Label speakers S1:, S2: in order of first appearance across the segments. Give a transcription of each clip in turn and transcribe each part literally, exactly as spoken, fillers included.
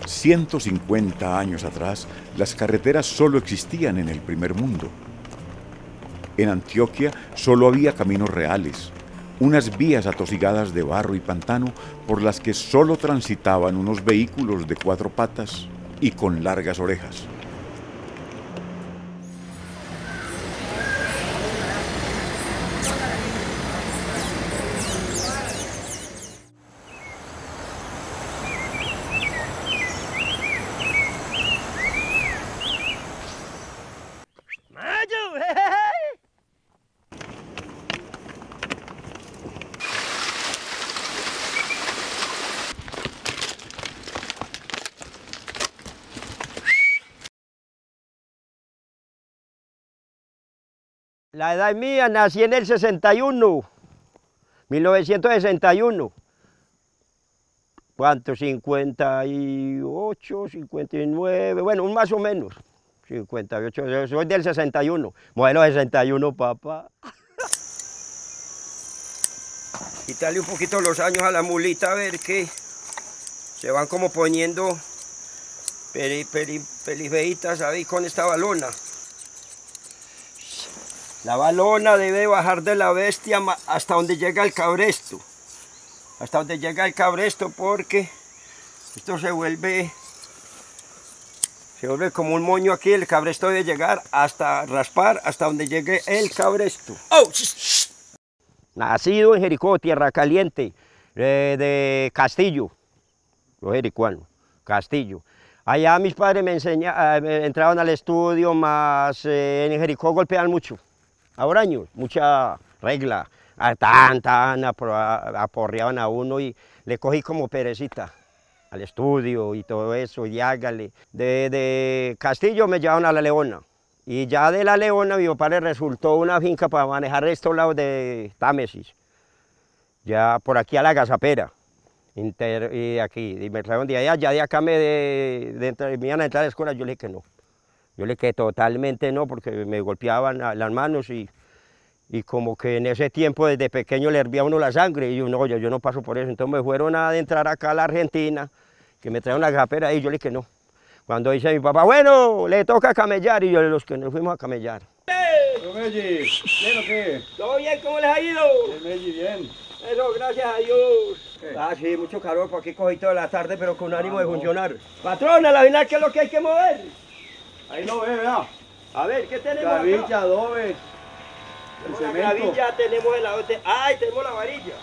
S1: ciento cincuenta años atrás, las carreteras solo existían en el primer mundo. En Antioquia solo había caminos reales, unas vías atosigadas de barro y pantano por las que solo transitaban unos vehículos de cuatro patas y con largas orejas.
S2: La edad mía, nací en el sesenta y uno, mil novecientos sesenta y uno. ¿Cuánto? cincuenta y ocho, cincuenta y nueve, bueno, más o menos. cincuenta y ocho, yo soy del sesenta y uno, modelo sesenta y uno, papá. Quitarle un poquito los años a la mulita, a ver que se van como poniendo peri, peri, pelifeitas ahí con esta balona. La balona debe bajar de la bestia hasta donde llega el cabresto. Hasta donde llega el cabresto, porque esto se vuelve, se vuelve como un moño aquí. El cabresto debe llegar hasta raspar, hasta donde llegue el cabresto. Oh, nacido en Jericó, Tierra Caliente, eh, de Castillo, yo jericuano, Castillo. Allá mis padres me enseñaban, eh, entraban al estudio, más eh, en Jericó golpean mucho. Ahora años, mucha regla, tan, tan, aporreaban a uno y le cogí como perecita al estudio y todo eso, y hágale. De, de Castillo me llevaron a La Leona, y ya de La Leona mi papá le resultó una finca para manejar estos lados de Támesis, ya por aquí a la Gazapera, inter, y aquí, y me trajeron de allá, ya de acá me, de, de, de, me iban a entrar a la escuela, yo le dije que no. Yo le dije totalmente no, porque me golpeaban las manos y, y como que en ese tiempo desde pequeño le hervía a uno la sangre y yo no, yo, yo no paso por eso. Entonces me fueron a adentrar acá a la Argentina, que me trajeron la gapera y yo le dije que no. Cuando dice mi papá, bueno, le toca camellar, y yo los que nos fuimos a camellar.
S3: ¿Todo Melli? ¿Bien o qué?
S2: ¿Todo bien? ¿Cómo les ha ido?
S3: Bien, Melli, bien.
S2: Eso, gracias a Dios.
S3: ¿Qué?
S2: Ah, sí, mucho calor, por aquí cogí toda la tarde, pero con ánimo ah, de no. funcionar. Patrona, la final, ¿qué es lo que hay que mover?
S3: Ahí lo ve, vea.
S2: A ver, ¿qué tenemos
S3: Gravilla,
S2: acá?
S3: adobe,
S2: Tenemos la gravilla, tenemos el adobe. ¡Ay, tenemos la varilla!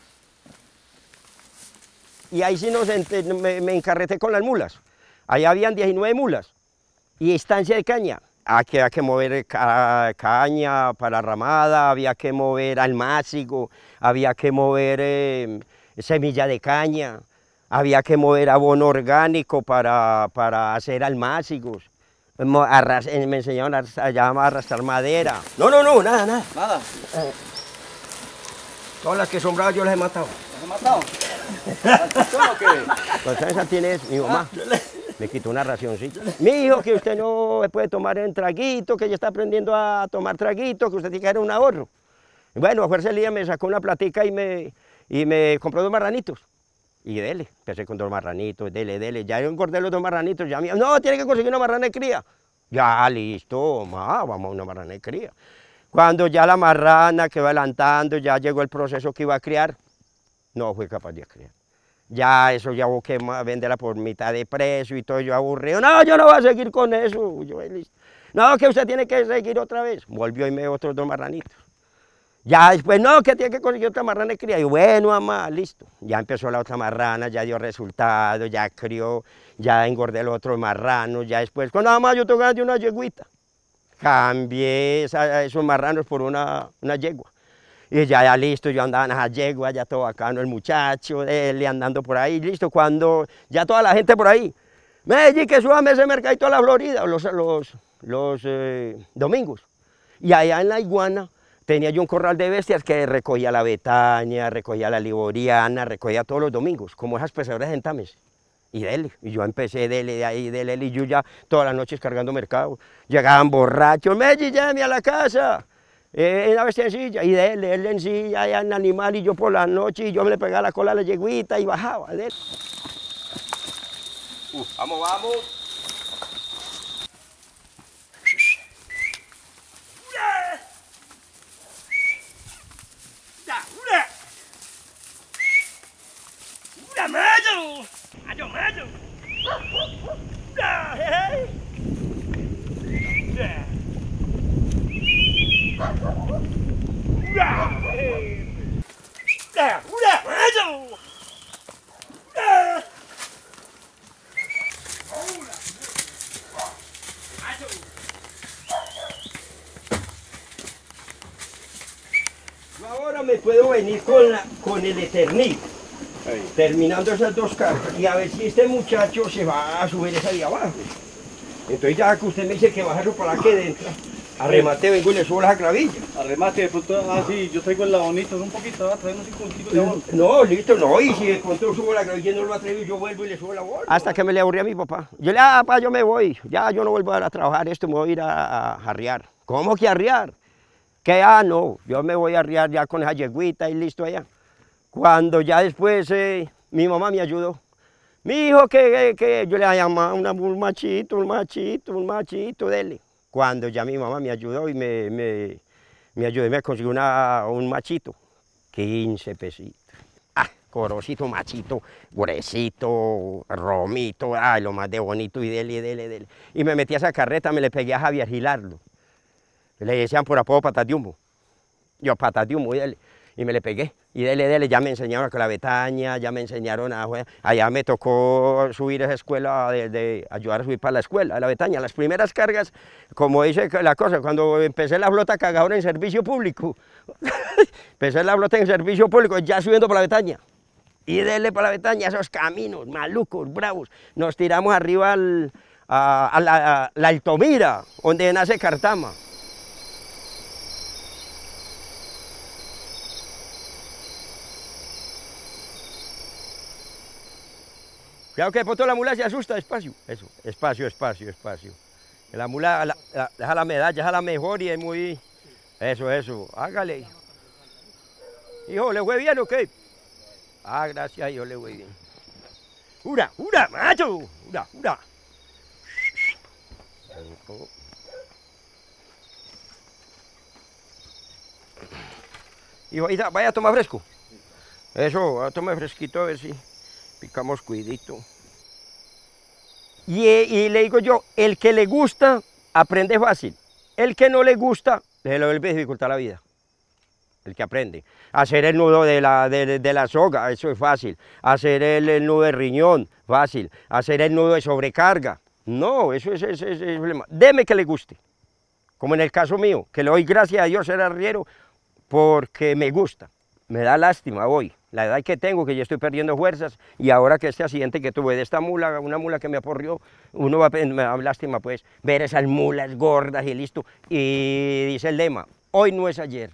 S2: Y ahí sí nos me, me encarreté con las mulas. Ahí habían diecinueve mulas y estancia de caña. Aquí había que mover ca caña para ramada, había que mover almácigo, había que mover eh, semilla de caña, había que mover abono orgánico para, para hacer almácigos. Arras me enseñaron a, a, a arrastrar madera. No, no, no, nada, nada.
S3: Nada.
S2: Eh, todas las que son bravas yo las he matado.
S3: ¿Las he matado? ¿Las o qué?
S2: Pues esa tiene mi mamá. Me quitó una racioncita. Mi hijo, que usted no puede tomar en traguito, que ya está aprendiendo a tomar traguito, que usted tiene que dar un ahorro. Y bueno, a fuerza del día me sacó una platica y me, y me compró dos marranitos. Y dele, empecé con dos marranitos, dele, dele. Ya yo engordé los dos marranitos, ya me, no, tiene que conseguir una marrana de cría. Ya, listo, ma, vamos a una marrana de cría. Cuando ya la marrana que va adelantando, ya llegó el proceso que iba a criar, no fui capaz de criar. Ya eso ya hubo que venderla por mitad de precio y todo, yo aburrido. No, yo no voy a seguir con eso. Yo, listo. No, que usted tiene que seguir otra vez. Volvió y me dio otros dos marranitos. Ya después, no, que tiene que conseguir otra marrana de cría. Y bueno, mamá, listo. Ya empezó la otra marrana, ya dio resultado, ya crió, ya engordé el otro marrano. Ya después, cuando mamá yo tengo ganas de una yeguita, cambié esa, esos marranos por una, una yegua. Y ya, ya listo, yo andaba en esa yegua, ya todo bacano, el muchacho, él andando por ahí, listo. Cuando ya toda la gente por ahí, Melli, que súbame ese mercadito a la Florida, los, los, los eh, domingos. Y allá en la Iguana tenía yo un corral de bestias que recogía la Betania, recogía la Liboriana, recogía todos los domingos, como esas pesadoras en Támesis. Y dele, y yo empecé dele, de ahí, dele, y yo ya todas las noches cargando mercado. Llegaban borrachos, Melli, llévame a la casa, eh, en la bestia en silla, y dele, él en silla, allá en animal, y yo por la noche, y yo me le pegaba la cola a la yeguita y bajaba, dele. Uh, vamos, vamos. Ahora me puedo venir con, la, con el Eternit,
S3: Ahí.
S2: terminando esas dos cargas, y a ver si este muchacho se va a subir esa de abajo. Entonces ya que usted me dice que bajarlo para que dentro, a remate vengo y le subo la clavilla.
S3: Arremate, de pronto, ah, sí, yo traigo el labonito, un poquito, va a traer unos cinco puntitos de abón.
S2: No, listo, no, y si de pronto subo la clavilla y no lo atrevo, yo vuelvo y le subo la bola. Hasta que me le aburrí a mi papá. Yo le, ah, papá, yo me voy, ya yo no vuelvo a trabajar esto, me voy a ir a, a arriar. ¿Cómo que a arriar? Que ah, no, yo me voy a arriar ya con esa yeguita y listo allá. Cuando ya después eh, mi mamá me ayudó. Mi hijo, que, que, que yo le llamaba una, un machito, un machito, un machito, dele. Cuando ya mi mamá me ayudó y me, me, me ayudó y me consiguió una, un machito, quince pesitos. Ah, corocito, machito, gruesito, romito, ay, lo más de bonito y dele, dele, dele. Y me metí a esa carreta, me le pegué a Javier Gilardo. Le decían por apodo patas de humo. Yo patas de humo y dele. Y me le pegué. Y dele, dele, ya me enseñaron a clavetaña, ya me enseñaron a... Allá me tocó subir a esa escuela, de, de ayudar a subir para la escuela, a la Betaña. Las primeras cargas, como dice la cosa, cuando empecé la flota cagadora en servicio público, empecé la flota en servicio público, ya subiendo para la Betaña. Y dele para la Betaña, esos caminos malucos, bravos. Nos tiramos arriba al, a, a, la, a la Altomira, donde nace Cartama. Claro que de pronto la mula se asusta, despacio. Eso, espacio, espacio, espacio. La mula, la, la, deja la medalla, deja la mejor y es muy... Eso, eso, hágale. Hijo, ¿le fue bien o qué? Ah, gracias, yo le voy bien. ¡Hura, hura, macho! ¡Hura, hura! Hijo, ahí está, vaya a tomar fresco. Eso, vaya a tomar fresquito a ver si... Picamos cuidito. Y, y le digo yo, el que le gusta, aprende fácil. El que no le gusta, le lo vuelve a dificultar la vida. El que aprende. Hacer el nudo de la, de, de la soga, eso es fácil. Hacer el, el nudo de riñón, fácil. Hacer el nudo de sobrecarga. No, eso es, es, es, es problema. Deme que le guste. Como en el caso mío, que le doy gracias a Dios ser arriero porque me gusta. Me da lástima hoy, la edad que tengo, que ya estoy perdiendo fuerzas, y ahora que este accidente que tuve de esta mula, una mula que me aporrió, uno va a, me da lástima pues ver esas mulas gordas y listo. Y dice el lema, hoy no es ayer.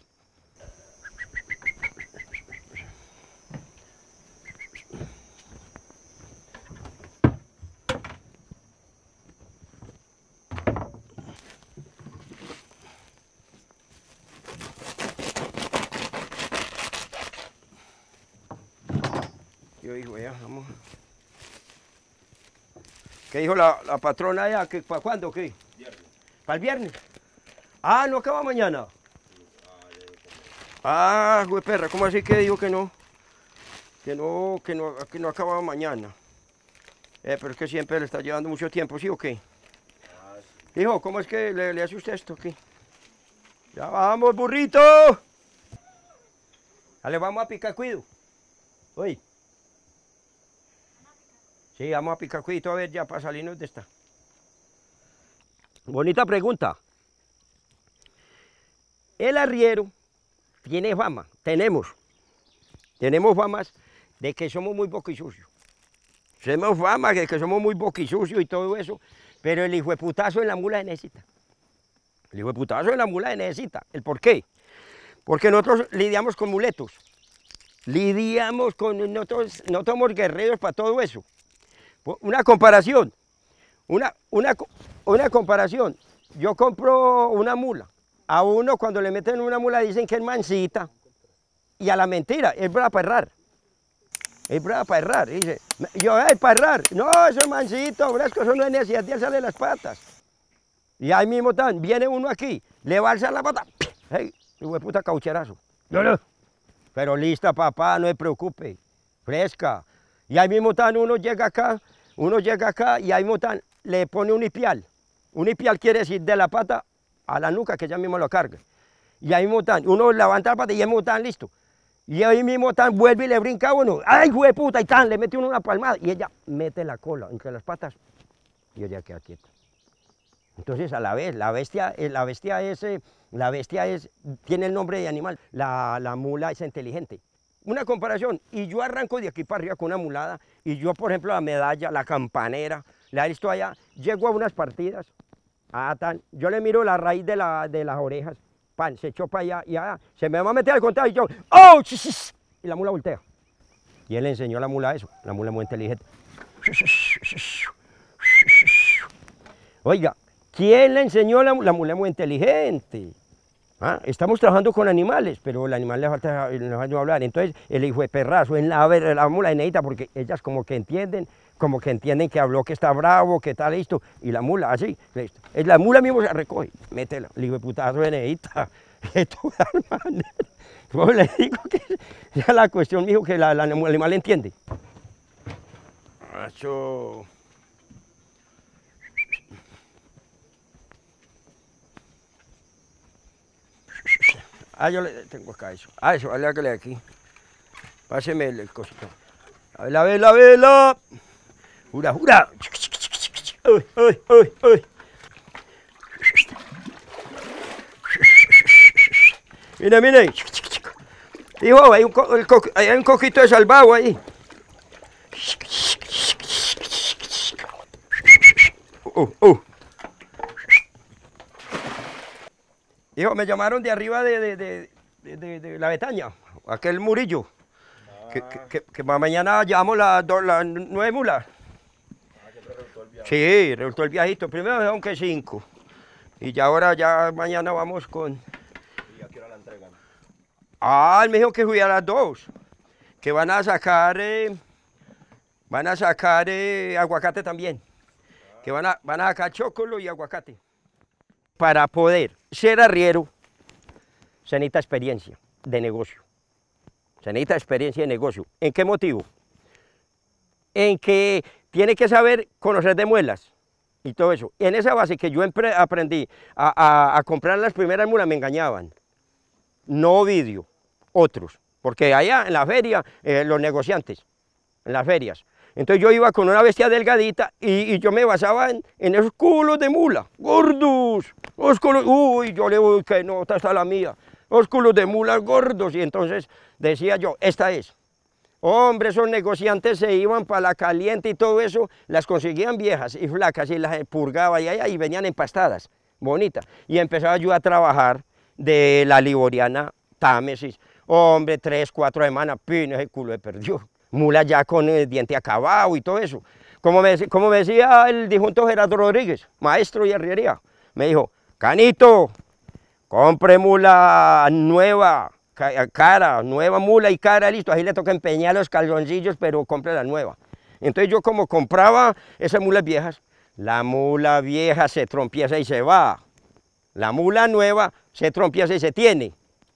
S2: Yo digo, ya, vamos. ¿Qué dijo la, la patrona allá? ¿Para cuándo? ¿Qué? Viernes. ¿Para el viernes? Ah, ¿no acaba mañana? Ah, güey, perra, ¿cómo así que dijo que no? Que no, que no, que no acaba mañana. Eh, pero es que siempre le está llevando mucho tiempo, ¿sí o qué? Hijo, ¿cómo es que le, le hace usted esto? ¿Qué? Ya vamos, burrito. Dale, vamos a picar cuido. Oye. Sí, vamos a picar cuidito a ver ya para salirnos de esta. Bonita pregunta. El arriero tiene fama, tenemos, tenemos famas de que somos muy boquisucios. Tenemos fama de que somos muy boquisucios y todo eso, pero el hijo de putazo en la mula se necesita. El hijo de putazo en la mula se necesita. ¿El por qué? Porque nosotros lidiamos con muletos. Lidiamos con, nosotros, no somos guerreros para todo eso. Una comparación, una, una, una comparación. Yo compro una mula. A uno cuando le meten una mula dicen que es mansita. Y a la mentira, es para perrar. es brava para errar. Y dice, yo, hey, para errar. No, eso es mansito, fresco, eso no es necesidad de alzarle las patas. Y ahí mismo tan, viene uno aquí, le va a alzar la pata. Hey, hijo de puta caucherazo. No, no. Pero lista, papá, no se preocupe. Fresca. Y ahí mismo tan, uno llega acá, uno llega acá y ahí mismo tan, le pone un hipial. Un hipial quiere decir de la pata a la nuca, que ella mismo lo carga. Y ahí mismo tan, uno levanta la pata y ahí mismo tan, listo. Y ahí mismo tan, vuelve y le brinca a uno. ¡Ay, hijo de puta! Y tan, le mete uno una palmada. Y ella mete la cola entre las patas y ella queda quieta. Entonces, a la vez, la bestia, la bestia, es, la bestia es, tiene el nombre de animal. La, la mula es inteligente. Una comparación, y yo arranco de aquí para arriba con una mulada, y yo, por ejemplo, la medalla, la campanera, la he visto allá, llego a unas partidas, ah, tan, yo le miro la raíz de, la, de las orejas, pan, se echó para allá, y allá, se me va a meter al contrario, y yo, ¡oh! Y la mula voltea. Y él le enseñó a la mula eso, la mula es muy inteligente. Oiga, ¿quién le enseñó a la mula? La mula es muy inteligente. ¿Ah? Estamos trabajando con animales, pero el animal le falta, le falta hablar. Entonces, el hijo de perrazo en la, la mula necesita, porque ellas como que entienden, como que entienden que habló, que está bravo, que está listo, y la mula así, listo. La mula mismo se recoge, métela, el hijo de putazo necesita, de todas maneras. Yo le digo que ya la cuestión, mijo, que la, la, el animal entiende. Macho. Ah, yo le tengo acá eso. Ah, eso, vale que le aquí. Páseme el, el cosito. A ver, la vela, vela. Jura, jura. Uy, uy, uy, uy. Mire, mire. Hijo, hay un, co el co hay un coquito de salvado ahí. Uh, uh. Hijo, me llamaron de arriba de, de, de, de, de, de la Betaña, aquel Murillo, ah. que, que, que, que mañana llevamos las la nueve mulas. Ah, que resultó el viaje. Sí, resultó el viajito. Primero dijeron que cinco. Y ya ahora, ya mañana vamos con...
S3: ¿Y a qué hora la entregan?
S2: Ah, él me dijo que fui a las dos. Que van a sacar... Eh, van a sacar eh, aguacate también. Ah. Que van a, van a sacar chocolo y aguacate. Para poder ser arriero, se necesita experiencia de negocio. Se necesita experiencia de negocio. ¿En qué motivo? En que tiene que saber conocer de muelas y todo eso. En esa base que yo aprendí a, a, a comprar las primeras mulas, me engañaban. No Ovidio, otros. Porque allá en la feria, eh, los negociantes, en las ferias. Entonces yo iba con una bestia delgadita y, y yo me basaba en, en esos culos de mula, gordos, los culos, uy, yo le digo que no, esta está la mía, los culos de mula gordos, y entonces decía yo, esta es. Hombre, esos negociantes se iban para la caliente y todo eso, las conseguían viejas y flacas y las purgaba y allá y venían empastadas, bonitas. Y empezaba yo a trabajar de la liboriana Támesis. Hombre, tres, cuatro semanas, pin, ese culo se perdió. Mula ya con el diente acabado y todo eso. Como me, como me decía el difunto Gerardo Rodríguez, maestro de arriería, me dijo, Canito, compre mula nueva, cara, nueva mula y cara, listo, ahí le toca empeñar los calzoncillos, pero compre la nueva. Entonces yo como compraba esas mulas viejas, la mula vieja se trompieza y se va, la mula nueva se trompieza y se tiene.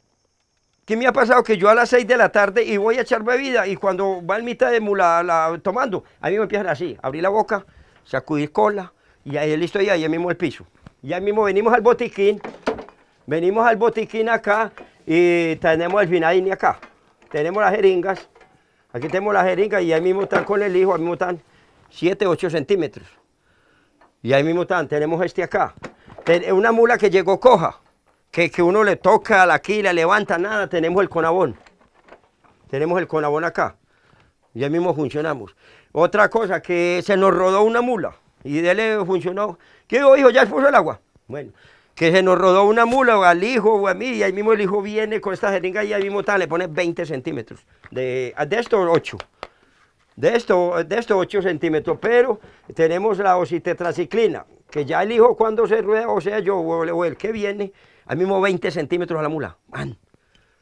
S2: ¿Qué me ha pasado? Que yo a las seis de la tarde y voy a echar bebida y cuando va en mitad de mula la, tomando, a mí me empiezan así, abrir la boca, sacudir cola y ahí listo y ahí mismo el piso. Y ahí mismo venimos al botiquín, venimos al botiquín acá y tenemos el finadini acá. Tenemos las jeringas, aquí tenemos las jeringas y ahí mismo están con el hijo, ahí mismo están siete, ocho centímetros. Y ahí mismo están, tenemos este acá. Una mula que llegó coja. Que, que uno le toca la aquí, le levanta, nada, tenemos el conabón. Tenemos el conabón acá. Y ahí mismo funcionamos. Otra cosa, que se nos rodó una mula. Y de él funcionó. ¿Qué digo, hijo? ¿Ya puso el agua? Bueno, que se nos rodó una mula o al hijo o a mí. Y ahí mismo el hijo viene con esta jeringa y ahí mismo está, le pone veinte centímetros. De, de esto, ocho. De esto, de esto, ocho centímetros. Pero tenemos la ocitetraciclina. Que ya el hijo cuando se rueda, o sea yo, o el que viene, al mismo veinte centímetros a la mula. Man.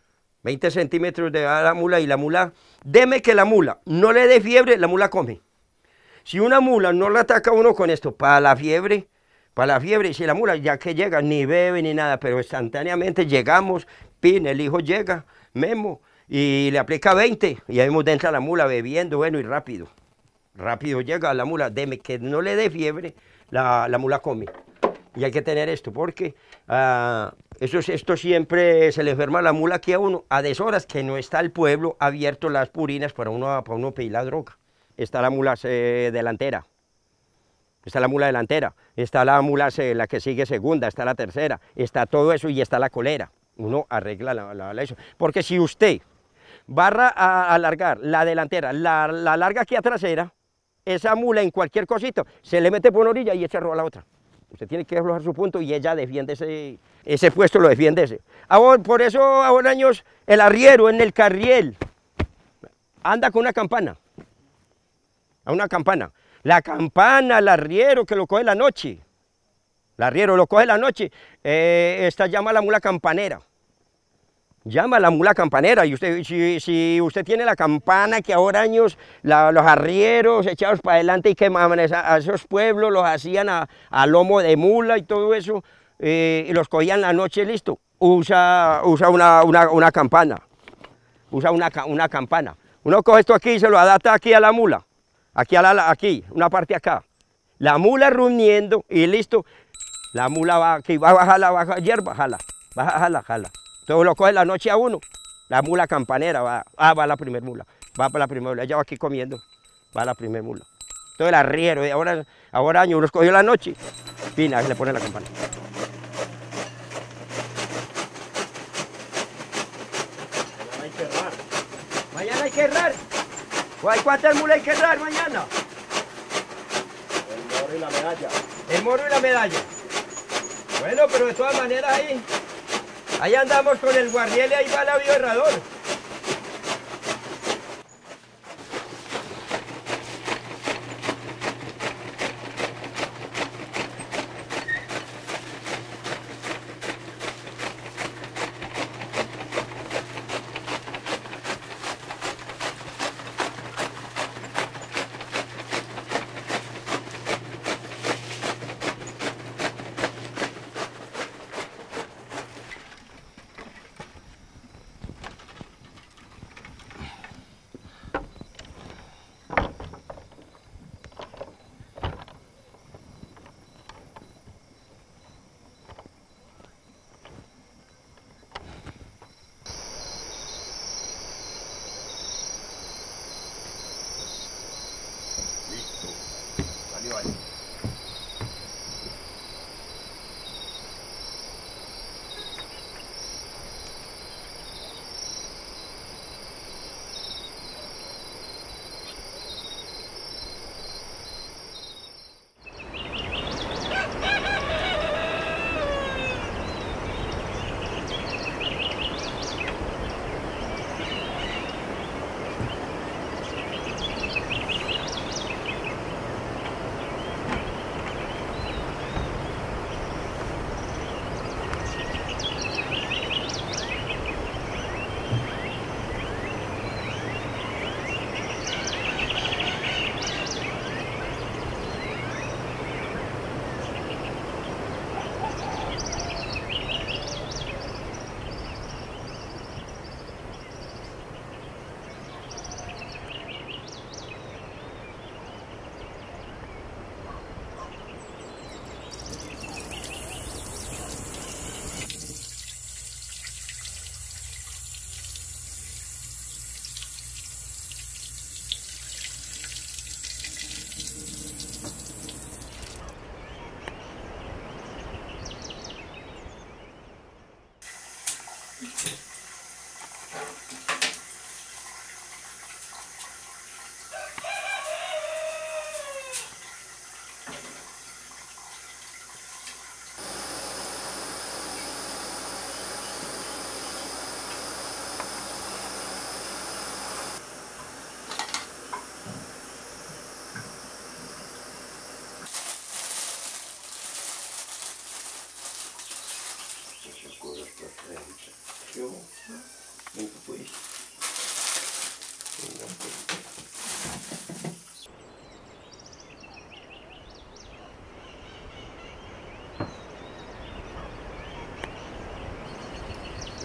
S2: veinte centímetros de la mula y la mula, deme que la mula no le dé fiebre, la mula come. Si una mula no la ataca a uno con esto, para la fiebre, para la fiebre, si la mula ya que llega, ni bebe ni nada, pero instantáneamente llegamos, pin, el hijo llega, Memo, y le aplica veinte, y ahí vemos dentro a la mula bebiendo, bueno, y rápido. Rápido llega la mula, deme que no le dé fiebre, la, la mula come. Y hay que tener esto, porque uh, eso, esto siempre se le enferma a la mula aquí a uno, a deshoras que no está el pueblo abierto las purinas para uno, para uno pedir la droga. Está la mula eh, delantera, está la mula delantera, está la mula eh, la que sigue segunda, está la tercera, está todo eso y está la colera. Uno arregla la, la, la eso. Porque si usted va a alargar la delantera, la, la larga aquí a trasera, esa mula en cualquier cosito se le mete por una orilla y echa roba a la otra. Usted tiene que aflojar su punto y ella defiende ese, ese puesto, lo defiende ese. Ahora, por eso ahora años el arriero en el carriel anda con una campana, a una campana. La campana, el arriero que lo coge la noche, el arriero lo coge la noche, eh, esta llama a la mula campanera. Llama a la mula campanera, y usted, si, si usted tiene la campana que ahora años la, los arrieros echados para adelante y quemaban esa, a esos pueblos, los hacían a, a lomo de mula y todo eso, eh, y los cogían la noche, listo, usa, usa una, una, una campana, usa una, una campana. Uno coge esto aquí y se lo adapta aquí a la mula, aquí, a la, aquí, una parte acá, la mula rumiendo y listo, la mula va aquí, va a bajar la baja hierba, jala, baja, jala, jala. Entonces lo coge la noche a uno, la mula campanera, va, ah, va la primer mula, va para la primera mula, ella va aquí comiendo, va la primer mula. Entonces el arriero, y ahora, ahora año, uno escogió la noche, pina, le pone la campana. Mañana hay que errar. Mañana hay que errar. ¿Cuántas mulas hay que errar mañana?
S3: El morro y la medalla.
S2: El morro y la medalla. Bueno, pero de todas maneras ahí... Ahí andamos con el guarriel y ahí va el avioherrador.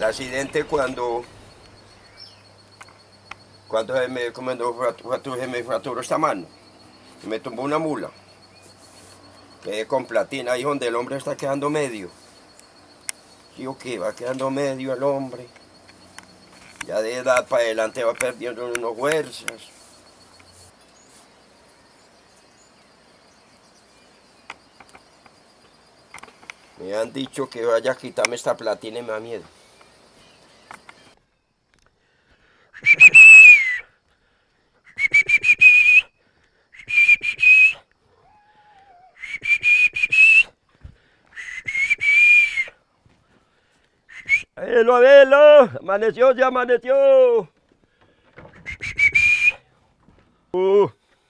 S2: El accidente cuando, cuando se me, cuando fracturó, se me fracturó esta mano, me tumbó una mula. Quedé con platina, ahí donde el hombre está quedando medio. Digo que va quedando medio el hombre. Ya de edad para adelante va perdiendo unos fuerzas. Me han dicho que vaya a quitarme esta platina y me da miedo. ¡Velo, velo! ¡Amaneció, ya amaneció! Uh.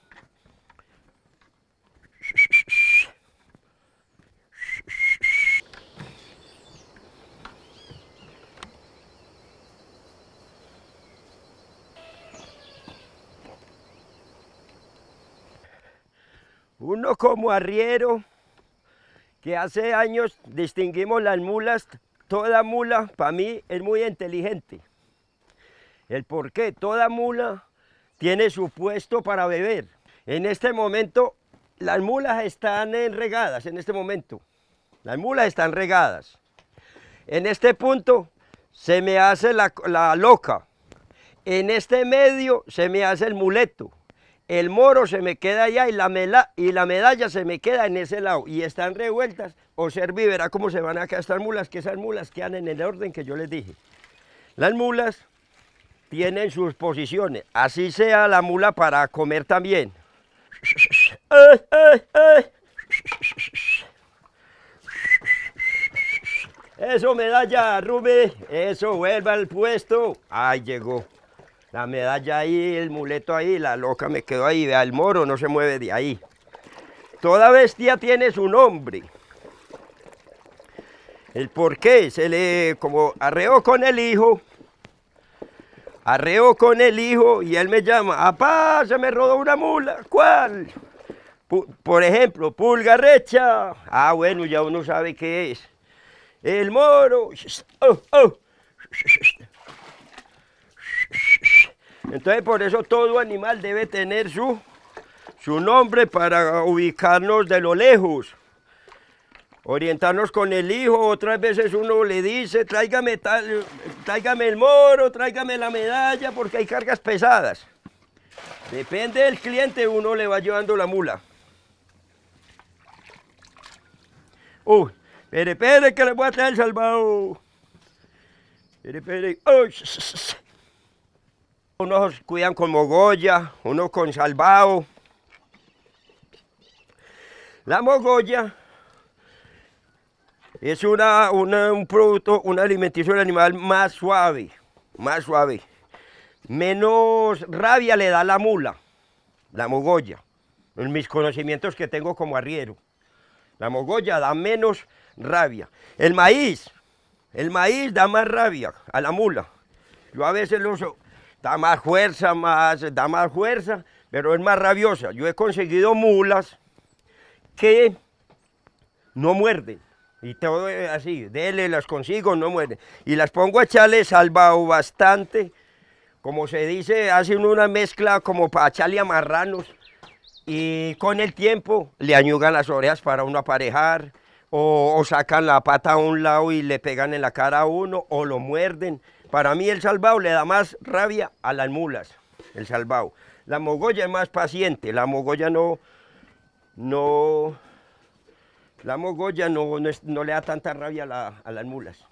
S2: Uno como arriero, que hace años distinguimos las mulas, toda mula para mí es muy inteligente. ¿El por qué? Toda mula tiene su puesto para beber. En este momento las mulas están regadas, en este momento. Las mulas están regadas. En este punto se me hace la, la loca. En este medio se me hace el muleto. El moro se me queda allá y la, mela, y la medalla se me queda en ese lado. Y están revueltas. Observe y verá cómo se van acá estas mulas, que esas mulas quedan en el orden que yo les dije. Las mulas tienen sus posiciones. Así sea la mula para comer también. ¡Ay, ay, ay! Eso, medalla, Rubén. Eso, vuelva al puesto. Ahí llegó. La medalla ahí, el muleto ahí, la loca me quedó ahí. Vea, el moro no se mueve de ahí. Toda bestia tiene su nombre. El por qué, se le, como arreo con el hijo, arreo con el hijo y él me llama, apá, se me rodó una mula, ¿cuál? P por ejemplo, pulgarrecha. Ah, bueno, ya uno sabe qué es. El moro. Oh, oh. Entonces por eso todo animal debe tener su, su nombre para ubicarnos de lo lejos. Orientarnos con el hijo, otras veces uno le dice, tráigame, tal, tráigame el moro, tráigame la medalla, porque hay cargas pesadas. Depende del cliente, uno le va llevando la mula. Uy, espere, espere, que le voy a traer el salvado. Espere, espere. Uy. Unos cuidan con mogolla, unos con salvado. La mogolla es una, una, un producto, una alimentación animal más suave, más suave. Menos rabia le da la mula, la mogolla, en mis conocimientos que tengo como arriero. La mogolla da menos rabia. El maíz, el maíz da más rabia a la mula. Yo a veces lo uso, da más fuerza, más, da más fuerza, pero es más rabiosa. Yo he conseguido mulas que no muerden. Y todo así, dele, las consigo, no muerden. Y las pongo a echarle salvado bastante. Como se dice, hacen una mezcla como para echarle a marranos. Y con el tiempo le añugan las orejas para uno aparejar. O, o sacan la pata a un lado y le pegan en la cara a uno. O lo muerden. Para mí el salvado le da más rabia a las mulas. El salvado. La mogolla es más paciente. La mogolla no... no La mogolla no, no, es, no le da tanta rabia a, la, a las mulas.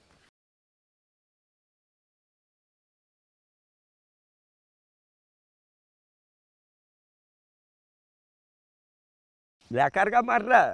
S2: La carga amarrada.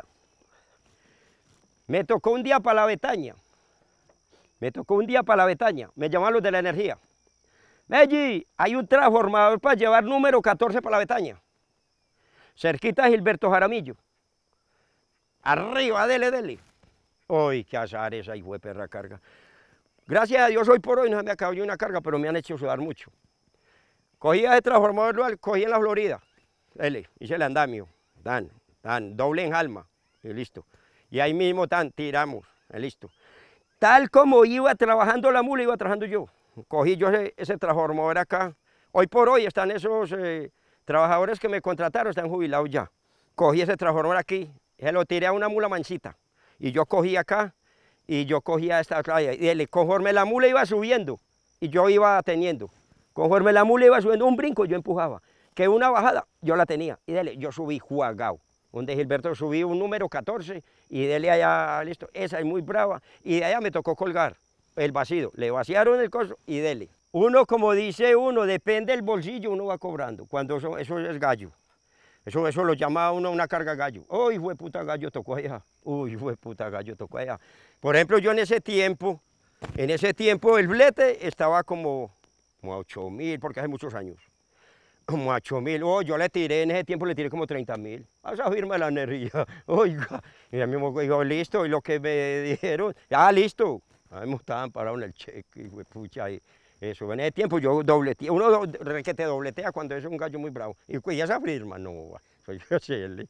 S2: Me tocó un día para la Betaña. Me tocó un día para la Betaña. Me llamaron los de la energía. Melli, hay un transformador para llevar número catorce para la Betaña. Cerquita de Gilberto Jaramillo. Arriba, dele, dele. Uy, qué azar esa hijo de perra carga. Gracias a Dios hoy por hoy no se me acabó una carga, pero me han hecho sudar mucho. Cogí ese transformador, cogí en la Florida. Dele, hice el andamio. Dan, dan, doble en alma. Y listo. Y ahí mismo tan, tiramos. Y listo. Tal como iba trabajando la mula, iba trabajando yo. Cogí yo ese, ese transformador acá. Hoy por hoy están esos eh, trabajadores que me contrataron, están jubilados ya. Cogí ese transformador aquí, se lo tiré a una mula manchita. Y yo cogí acá, y yo cogía esta raya. Y conforme la mula iba subiendo, y yo iba teniendo. Conforme la mula iba subiendo un brinco, yo empujaba. Que una bajada, yo la tenía. Y dele, yo subí jugado. Donde Gilberto subí un número catorce, y dele allá, listo, esa es muy brava. Y de allá me tocó colgar el vacío. Le vaciaron el coso y dele. Uno, como dice uno, depende del bolsillo, uno va cobrando. Cuando eso, eso es gallo. Eso, eso lo llama uno una carga gallo. Uy, fue puta gallo, tocó allá. Uy, fue puta gallo, tocó allá. Por ejemplo, yo en ese tiempo, en ese tiempo el flete estaba como, como a ocho mil, porque hace muchos años. Como a ocho mil. Oh, yo le tiré, en ese tiempo le tiré como treinta mil. Vas a firma la nerría. Oiga. Y a mí me dijo, listo, y lo que me dijeron, ya listo. A mí me estaban parados en el cheque, y fue pucha ahí. Eso, en ese tiempo yo dobleteé, uno do, que te dobletea cuando es un gallo muy bravo. Y pues ya esa firma, no, soy yo hacerle.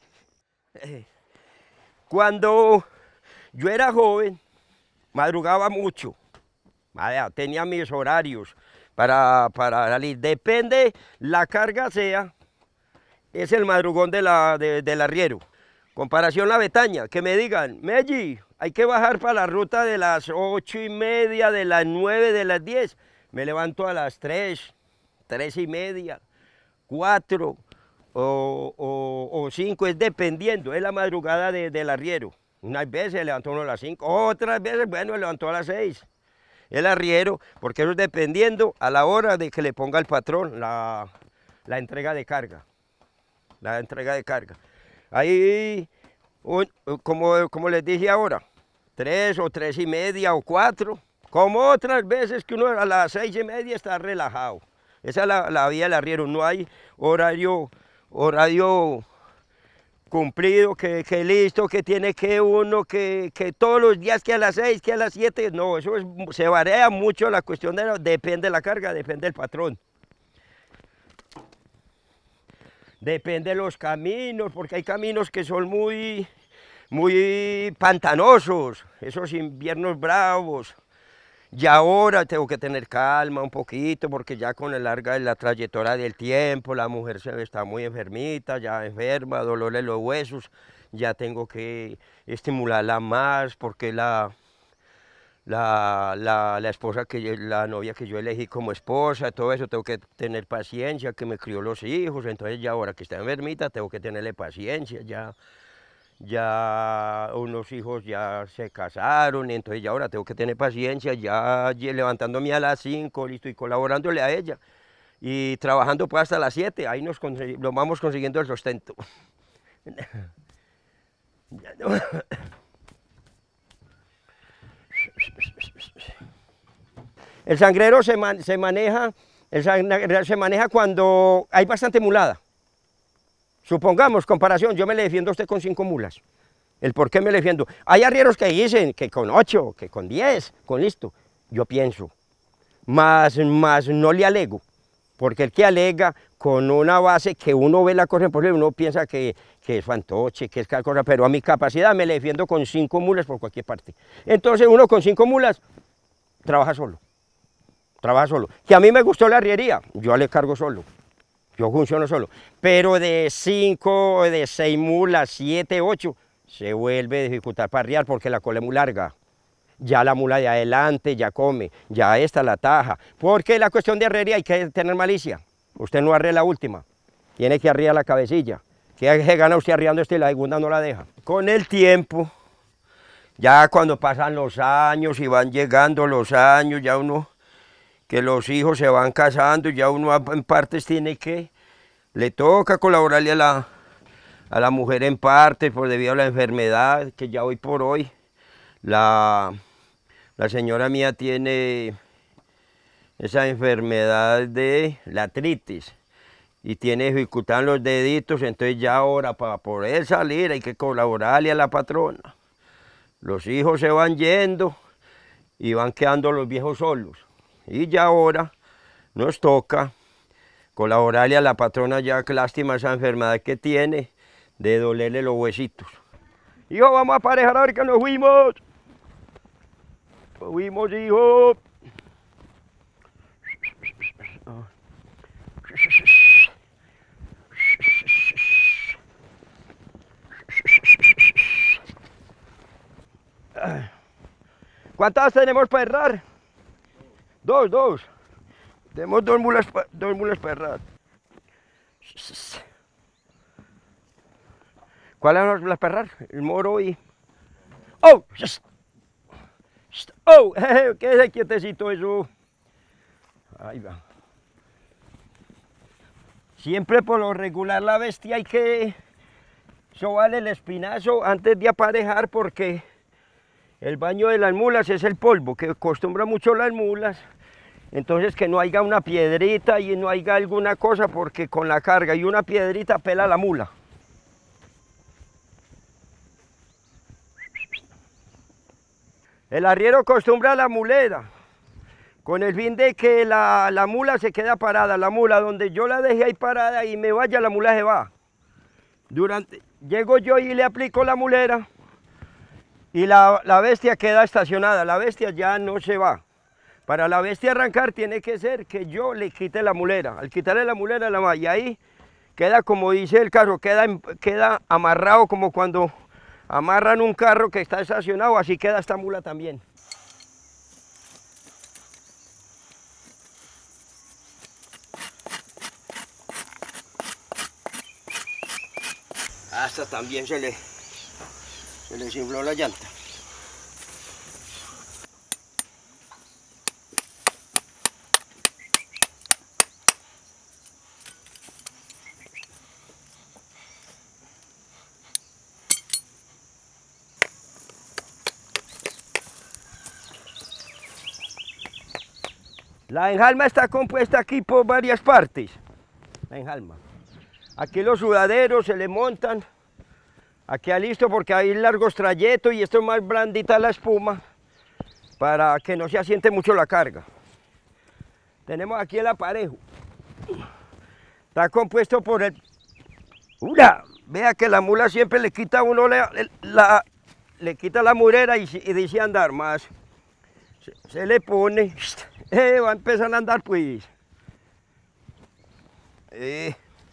S2: Cuando yo era joven, madrugaba mucho, tenía mis horarios para, para salir. Depende la carga sea, es el madrugón de la, de, del arriero. Comparación La Betaña, que me digan, Melli, hay que bajar para la ruta de las ocho y media, de las nueve, de las diez. Me levanto a las tres, tres y media, cuatro o, o, o cinco, es dependiendo, es la madrugada de, del arriero. Unas veces levantó uno a las cinco, otras veces, bueno, levantó a las seis. El arriero, porque eso es dependiendo a la hora de que le ponga el patrón la, la entrega de carga. La entrega de carga. Ahí, un, como, como les dije ahora, tres o tres y media o cuatro. Como otras veces que uno a las seis y media está relajado. Esa es la, la vía del arriero, no hay horario, horario cumplido, que, que listo, que tiene que uno, que, que todos los días que a las seis, que a las siete, no, eso es, se varía mucho la cuestión, de, depende de la carga, depende del patrón. Depende de los caminos, porque hay caminos que son muy, muy pantanosos, esos inviernos bravos. Y ahora tengo que tener calma un poquito, porque ya con la larga la trayectoria del tiempo, la mujer se está muy enfermita, ya enferma, dolor en los huesos, ya tengo que estimularla más, porque la, la, la, la esposa, que yo, la novia que yo elegí como esposa, todo eso, tengo que tener paciencia, que me crió los hijos, entonces ya ahora que está enfermita, tengo que tenerle paciencia, ya... Ya unos hijos ya se casaron, entonces ya ahora tengo que tener paciencia, ya levantándome a las cinco, listo, y colaborándole a ella. Y trabajando pues hasta las siete, ahí nos, nos vamos consiguiendo el sustento. El sangrero se, man, se, maneja, el sangrero se maneja cuando hay bastante mulada. Supongamos, comparación, yo me le defiendo a usted con cinco mulas. ¿El por qué me le defiendo? Hay arrieros que dicen que con ocho, que con diez, con listo. Yo pienso, más, más no le alego, porque el que alega con una base que uno ve la cosa imposible, uno piensa que, que es fantoche, que es cada cosa, pero a mi capacidad me le defiendo con cinco mulas por cualquier parte. Entonces uno con cinco mulas trabaja solo, trabaja solo. Que a mí me gustó la arriería, yo le cargo solo. Yo funciono solo, pero de cinco, de seis mulas, siete, ocho, se vuelve a dificultar para arriar porque la cola es muy larga. Ya la mula de adelante ya come, ya esta la taja. Porque la cuestión de arriería hay que tener malicia. Usted no arrea la última, tiene que arriar la cabecilla. ¿Qué gana usted arriando esto y la segunda no la deja? Con el tiempo, ya cuando pasan los años y van llegando los años, ya uno... que los hijos se van casando, ya uno en partes tiene que, le toca colaborarle a la, a la mujer en parte, por debido a la enfermedad, que ya hoy por hoy, la, la señora mía tiene esa enfermedad de la artritis, y tiene dificultad en los deditos, entonces ya ahora para poder salir hay que colaborarle a la patrona. Los hijos se van yendo y van quedando los viejos solos. Y ya ahora nos toca colaborarle a la patrona, ya que lástima esa enfermedad que tiene, de dolerle los huesitos. Hijo, vamos a aparejar ahora que nos fuimos. Subimos, hijo. ¿Cuántas tenemos para errar? Dos, dos. Tenemos dos mulas, dos mulas para errar. ¿Cuáles son las para errar? El moro y... ¡Oh! ¡Oh! Quédese quietecito eso. Ahí va. Siempre por lo regular la bestia hay que sobarle el espinazo antes de aparejar porque el baño de las mulas es el polvo que acostumbra mucho las mulas. Entonces que no haya una piedrita y no haya alguna cosa porque con la carga y una piedrita pela la mula. El arriero acostumbra a la mulera con el fin de que la, la mula se queda parada. La mula donde yo la dejé ahí parada y me vaya, la mula se va. Durante, llego yo y le aplico la mulera y la, la bestia queda estacionada. La bestia ya no se va. Para la bestia arrancar tiene que ser que yo le quite la mulera. Al quitarle la mulera la va y ahí queda, como dice el carro, queda, queda amarrado como cuando amarran un carro que está estacionado, así queda esta mula también. Hasta también se le, se le desinfló la llanta. La enjalma está compuesta aquí por varias partes. La enjalma. Aquí los sudaderos se le montan. Aquí listo porque hay largos trayectos y esto es más blandita la espuma para que no se asiente mucho la carga. Tenemos aquí el aparejo. Está compuesto por el... Una, vea que la mula siempre le quita a uno la, la, le quita la mulera y, y dice andar más. Se, se le pone... Eh, va a empezar a andar pues. Eh,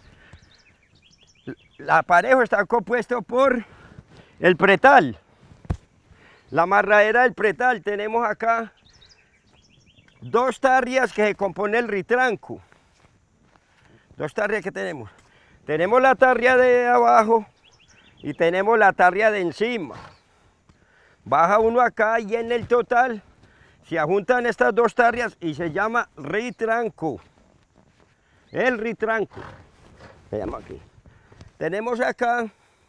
S2: el aparejo está compuesto por el pretal. La amarradera del pretal. Tenemos acá dos tarrias que se compone el ritranco. Dos tarrias que tenemos. Tenemos la tarria de abajo y tenemos la tarria de encima. Baja uno acá y en el total se juntan estas dos tarrias y se llama ritranco. El ritranco. Se llama aquí. Tenemos acá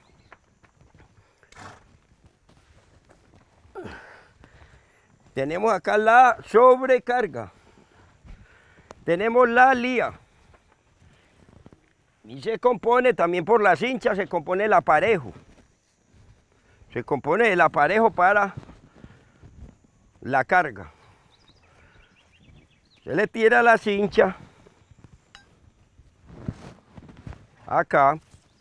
S2: tenemos acá la sobrecarga. Tenemos la lía. Y se compone también por las hinchas, se compone el aparejo. Se compone el aparejo para la carga. Se le tira la cincha acá,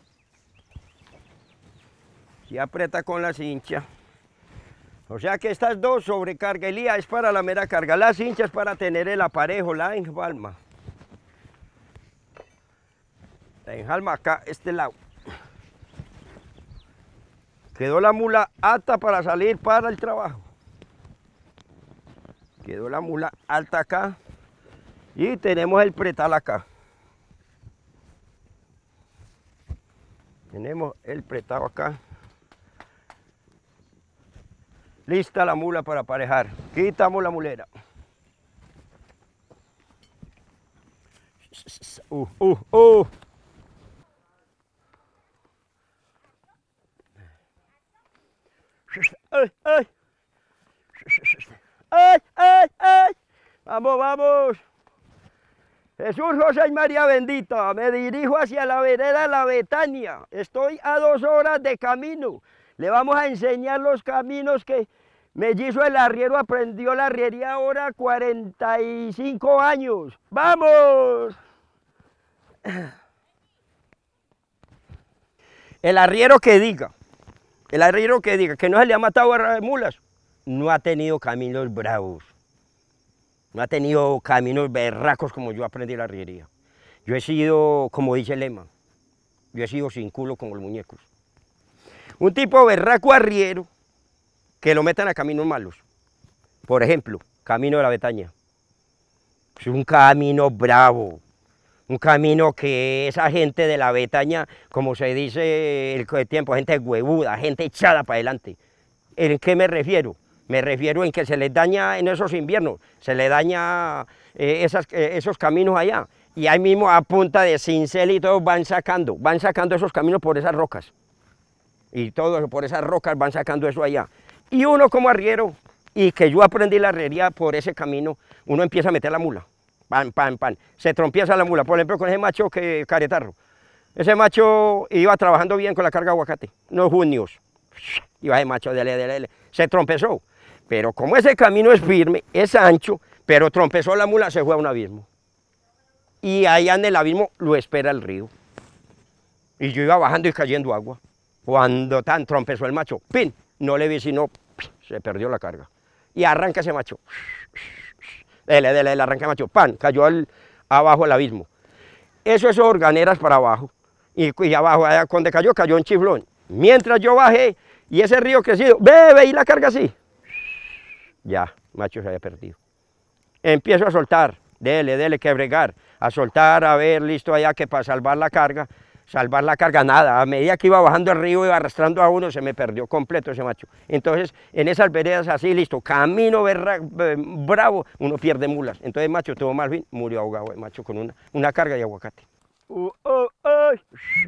S2: se aprieta con la cincha. O sea que estas dos, sobrecarga y lía, es para la mera carga. La cincha es para tener el aparejo, la enjalma. La enjalma acá, este lado. Quedó la mula alta para salir para el trabajo. Quedó la mula alta acá y tenemos el pretal acá. Tenemos el pretado acá. Lista la mula para aparejar. Quitamos la mulera. Uh, uh, uh. ¡Ay, ay! ¡Ay, ay, ay! ¡Vamos, vamos! Jesús, José y María bendita, me dirijo hacia la vereda La Betania. Estoy a dos horas de camino. Le vamos a enseñar los caminos que Mellizo el arriero aprendió la arriería ahora cuarenta y cinco años. ¡Vamos! El arriero que diga, el arriero que diga que no se le ha matado a mulas, no ha tenido caminos bravos, no ha tenido caminos berracos como yo aprendí la arriería. Yo he sido, como dice el lema, yo he sido sin culo como los muñecos. Un tipo berraco arriero que lo metan a caminos malos. Por ejemplo, Camino de la Betaña. Es un camino bravo, un camino que esa gente de la Betaña, como se dice el tiempo, gente huevuda, gente echada para adelante. ¿En qué me refiero? Me refiero en que se les daña en esos inviernos, se les daña eh, esas, eh, esos caminos allá. Y ahí mismo a punta de cincel y todo van sacando, van sacando esos caminos por esas rocas. Y todo por esas rocas van sacando eso allá. Y uno como arriero, y que yo aprendí la arriería por ese camino, uno empieza a meter la mula, pan, pan, pan, se trompieza la mula, por ejemplo con ese macho que caretarro, ese macho iba trabajando bien con la carga de aguacate, unos junios, iba ese macho, dele, dele, dele, se trompezó, pero como ese camino es firme, es ancho, pero trompezó la mula, se fue a un abismo, y allá en el abismo lo espera el río, y yo iba bajando y cayendo agua, cuando tan trompezó el macho, ¡pin!, no le vi sino, se perdió la carga. Y arranca ese macho, dele, dele, dele, arranca el macho, pan, cayó al, abajo al abismo. Eso es organeras para abajo, y, y abajo, allá donde cayó, cayó en chiflón. Mientras yo bajé, y ese río crecido, ve, ve, y la carga así. Ya, macho se había perdido. Empiezo a soltar, dele, dele, que bregar, a soltar, a ver, listo allá, que para salvar la carga, salvar la carga, nada, a medida que iba bajando el río, iba arrastrando a uno, se me perdió completo ese macho. Entonces, en esas veredas así, listo, camino berra, bravo, uno pierde mulas. Entonces, macho, tuvo mal fin, murió ahogado el macho con una, una carga de aguacate. Uh, oh, ay.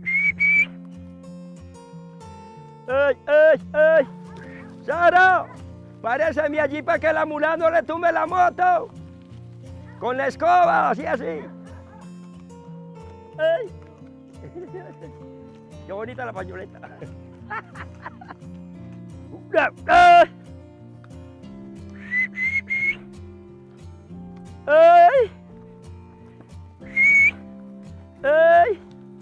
S2: ¡Ay, ay, ay! ¡Sara! Páréseme allí para que la mula no le tumbe la moto. Con la escoba, así, así. ¡Ay! Qué bonita la pañoleta. ¡Ay! ¡Ay!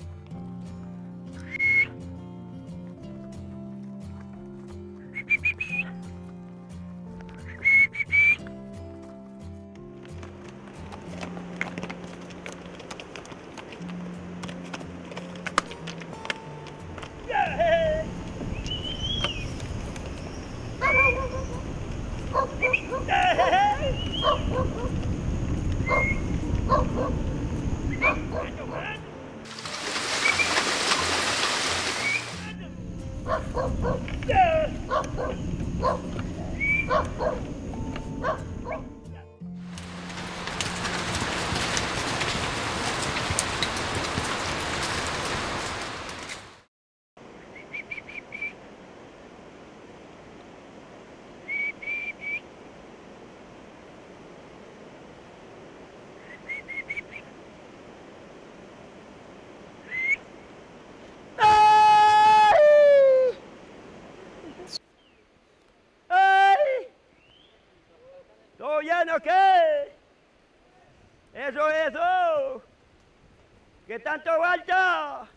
S2: ¿Lleno qué? Eso, eso. ¿Qué tanto falta?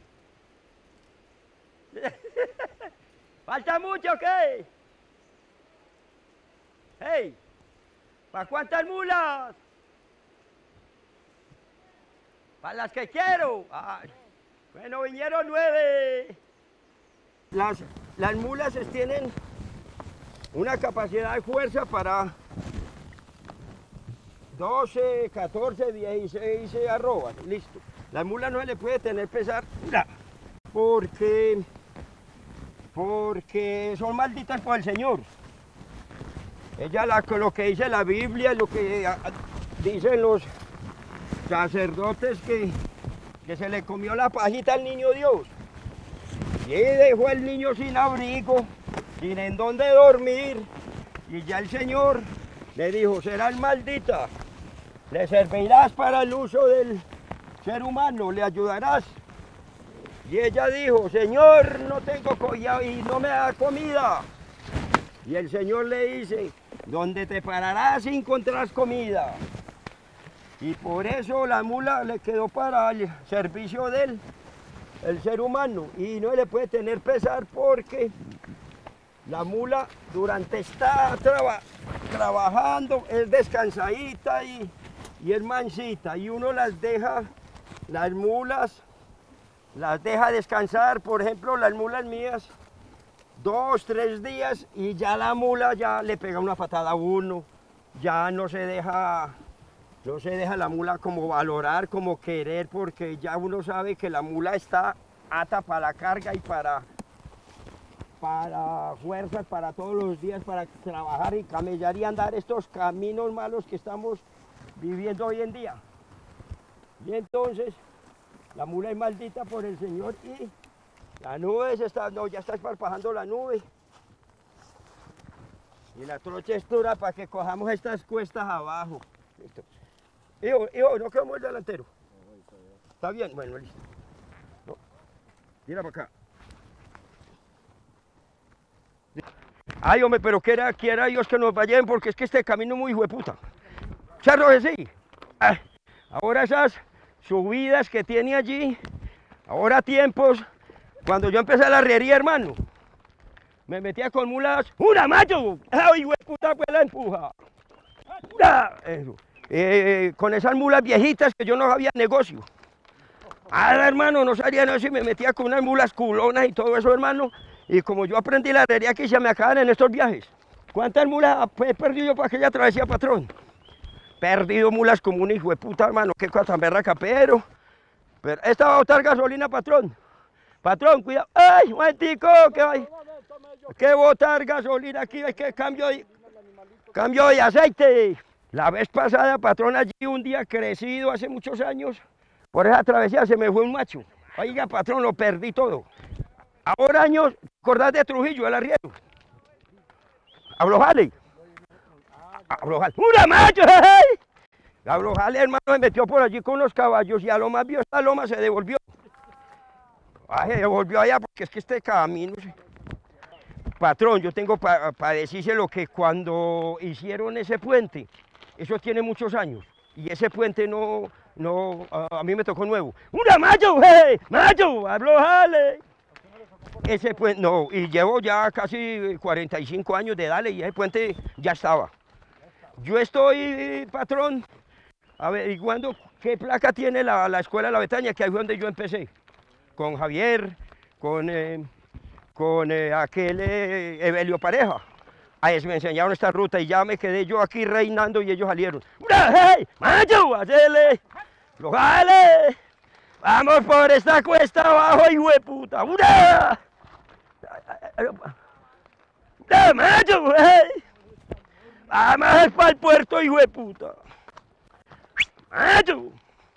S2: ¿Falta mucho o qué? Hey, ¿para cuántas mulas? Para las que quiero. Ay, bueno, vinieron nueve. Las, las mulas tienen una capacidad de fuerza para doce, catorce, dieciséis arrobas, listo. La mula no se le puede tener pesar, porque, porque son malditas por el Señor. Ella, la, lo que dice la Biblia, lo que a, dicen los sacerdotes, que, que se le comió la pajita al niño Dios. Y dejó al niño sin abrigo, sin en dónde dormir, y ya el Señor le dijo, serás maldita. Le servirás para el uso del ser humano, le ayudarás. Y ella dijo, Señor, no tengo comida y no me da comida. Y el Señor le dice, donde te pararás encontrarás comida. Y por eso la mula le quedó para el servicio del el ser humano. Y no le puede tener pesar porque La mula durante está traba, trabajando, es descansadita y, y es mansita. Y uno las deja, las mulas, las deja descansar. Por ejemplo, las mulas mías, dos, tres días y ya la mula ya le pega una patada a uno. Ya no se deja, no se deja la mula como valorar, como querer, porque ya uno sabe que la mula está ata para la carga y para... para fuerzas, para todos los días, para trabajar y camellar y andar estos caminos malos que estamos viviendo hoy en día. Y entonces, la mula es maldita por el Señor y la nube se está, no, ya está esparpajando la nube. Y la trocha es dura para que cojamos estas cuestas abajo. Listo. Hijo, hijo, no quedamos el delantero. ¿Está bien? Bueno, listo. No. Mira para acá. Ay, hombre, pero quiera, quiera Dios que nos vayan, porque es que este camino es muy hijueputa. Charro que sí. Ah, ahora esas subidas que tiene allí, ahora tiempos, cuando yo empecé la arriería, hermano, me metía con mulas, ¡una macho! ¡Ay, hijueputa, pues la empuja! ¡Ah! Eso. Eh, con esas mulas viejitas que yo no había negocio. Ah, hermano, no sabía eso y me metía con unas mulas culonas y todo eso, hermano. Y como yo aprendí la herrería aquí, se me acaban en estos viajes. ¿Cuántas mulas he perdido para aquella travesía, patrón? Perdido mulas como un hijo de puta, hermano. Qué cosa tan berraca, pero... pero esta va a botar gasolina, patrón. Patrón, cuidado. ¡Ay, momentico! ¿Qué hay? ¿Qué botar gasolina aquí? Hay que cambio de... cambio de aceite. La vez pasada, patrón, allí un día crecido, hace muchos años, por esa travesía se me fue un macho. Oiga, patrón, lo perdí todo. Ahora años, acordás de Trujillo, el arriero. Abrojale. Abrojale. ¡Una macho! ¡Hey! Abrojale, hermano, me metió por allí con los caballos y a lo más vio esta loma, se devolvió. Ay, se devolvió allá porque es que este camino... Patrón, yo tengo para pa decírselo que cuando hicieron ese puente, eso tiene muchos años, y ese puente no, no, a, a mí me tocó nuevo. ¡Una macho! ¡Hey! ¡Macho! ¡Abrojale! Ese puente, no, y llevo ya casi cuarenta y cinco años de edad y ese puente ya estaba. Yo estoy, patrón, averiguando qué placa tiene la, la escuela de La Betaña, que ahí fue donde yo empecé, con Javier, con, eh, con eh, aquel eh, Evelio Pareja. A ellos me enseñaron esta ruta y ya me quedé yo aquí reinando y ellos salieron. ¡Ura, hey! ¡Macho! ¡Hacele! ¡Lo jale! ¡Vamos por esta cuesta abajo, hijo de puta! ¡Ura! ¡Da, macho! ¡Hey! ¡Vamos para el puerto, hijo de puta! ¡Macho!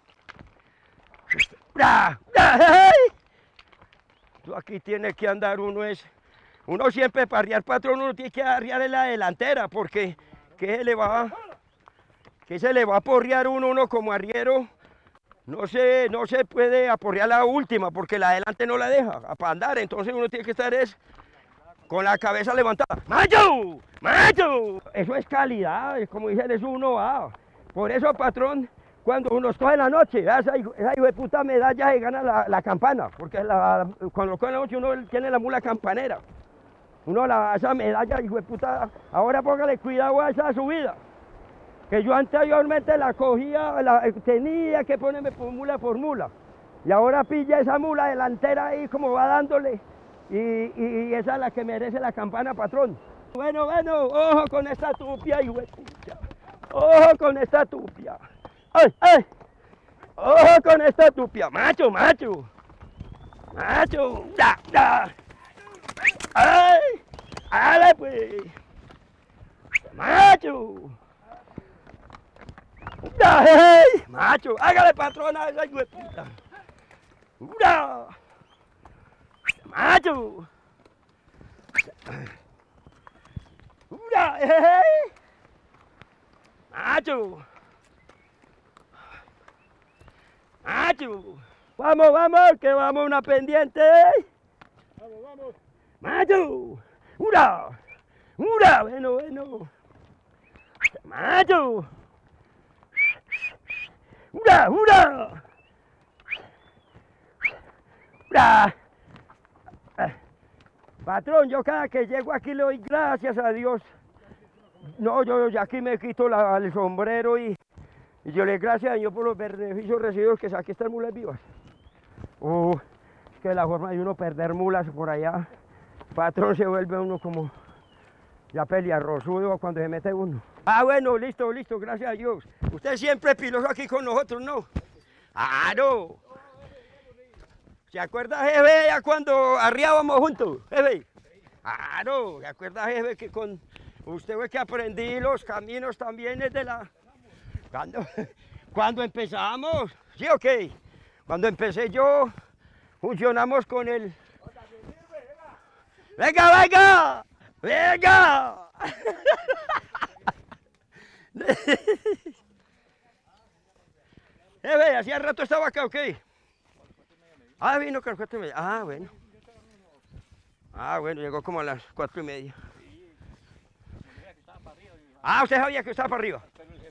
S2: ¡Da! ¡Da! ¡Hey! Tú aquí tiene que andar uno es... Uno siempre para arriar, patrón, uno tiene que arriar en la delantera, porque ¿qué se le va? ¿Qué se le va a aporrear uno, uno como arriero? No se, no se puede aporrear la última, porque la adelante no la deja para andar, entonces uno tiene que estar es con la cabeza levantada. ¡Macho! ¡Macho! Eso es calidad, es como dicen, eso uno va. Por eso, patrón, cuando uno coge en la noche, esa, esa hijo de puta medalla se gana la, la campana, porque la, cuando coge en la noche uno tiene la mula campanera. Uno la, esa medalla, hijo de puta, ahora póngale cuidado a esa subida. Que yo anteriormente la cogía, la, tenía que ponerme por mula por mula. Y ahora pilla esa mula delantera ahí como va dándole. Y, y, y esa es la que merece la campana, patrón. Bueno, bueno, ojo con esta tupia, hijo de puta. Ojo con esta tupia. ¡Ay, ay! Ojo con esta tupia. Macho, macho. Macho. ¡Ya, ya! ¡Ay! ¡Dale, pues! ¡Macho! ¡Ay! ¡Macho! ¡Hágale, patrona! ¡Esa hijo de puta! ¡Ura! ¡Macho! ¡Ura! ¡Hey! ¡Macho! ¡Macho! ¡Vamos, vamos! ¡Que vamos a una pendiente! ¡Vamos, vamos! ¡Macho! ¡Ura! ¡Ura! Bueno, bueno. ¡Macho! ¡Ura! ¡Ura! ¡Ura! Patrón, yo cada que llego aquí le doy gracias a Dios. No, yo ya aquí me quito la, el sombrero y, y yo le doy gracias a Dios por los beneficios recibidos que saqué estas mulas vivas. Uh, es que la forma de uno perder mulas por allá, patrón, se vuelve uno como ya peliarrosudo cuando se mete uno. Ah, bueno, listo, listo, gracias a Dios. Usted siempre piloso aquí con nosotros, ¿no? Ah, no. ¿Se acuerda, jefe, ya cuando arriábamos juntos, jefe? Ah, no, ¿se acuerda, jefe, que con usted fue que aprendí los caminos también desde la... Cuando, cuando empezamos, ¿sí o qué? Cuando empecé yo, funcionamos con el... ¡Venga, venga! ¡Venga! Jefe, ¿hacía rato estaba acá o qué? Ah, vino con las cuatro y media. Ah, bueno. Ah, bueno, llegó como a las cuatro y media. Ah, usted sabía que estaba para arriba.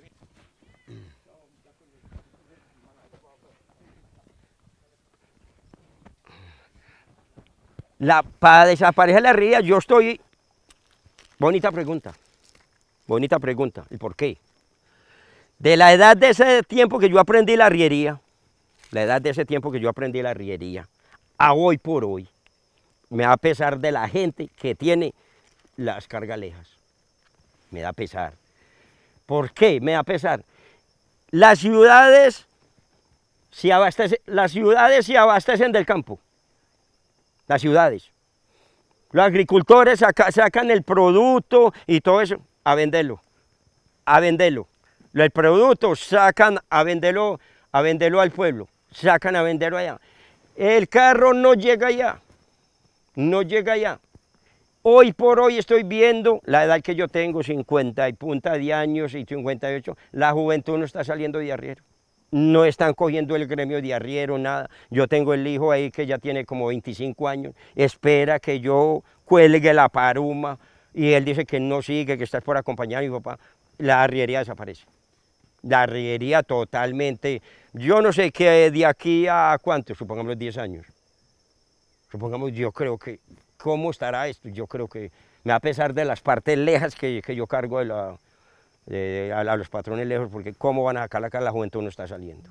S2: La, para desaparecer la ría, yo estoy... Bonita pregunta. Bonita pregunta. ¿Y por qué? De la edad de ese tiempo que yo aprendí la arriería, la edad de ese tiempo que yo aprendí la arriería, a hoy por hoy, me da pesar de la gente que tiene las cargalejas. Me da pesar. ¿Por qué me da pesar? Las ciudades se abastecen, las ciudades se abastecen del campo. Las ciudades. Los agricultores saca, sacan el producto y todo eso a venderlo. A venderlo. El producto sacan a venderlo, a venderlo al pueblo. Sacan a venderlo allá. El carro no llega allá. No llega allá. Hoy por hoy estoy viendo la edad que yo tengo, cincuenta y punta de años y cincuenta y ocho, la juventud no está saliendo de arriero. No están cogiendo el gremio de arriero, nada. Yo tengo el hijo ahí que ya tiene como veinticinco años, espera que yo cuelgue la paruma y él dice que no sigue, que está por acompañar a mi papá. La arriería desaparece. La arriería totalmente, yo no sé qué de aquí a cuánto, supongamos diez años. Supongamos, yo creo que, ¿cómo estará esto? Yo creo que, a pesar de las partes lejas que, que yo cargo de la, de, a, a los patrones lejos, porque cómo van a sacar acá la juventud no está saliendo.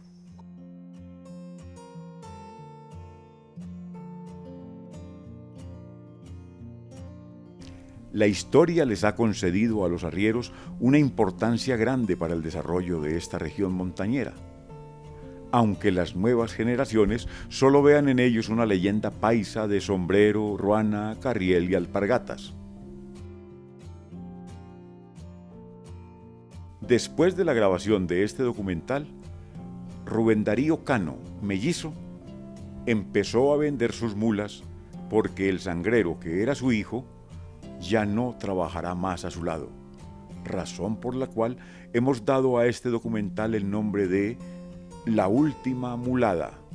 S1: La historia les ha concedido a los arrieros una importancia grande para el desarrollo de esta región montañera, aunque las nuevas generaciones solo vean en ellos una leyenda paisa de sombrero, ruana, carriel y alpargatas. Después de la grabación de este documental, Rubén Darío Cano, mellizo, empezó a vender sus mulas porque el sangrero, que era su hijo, ya no trabajará más a su lado, razón por la cual hemos dado a este documental el nombre de La Última Mulada.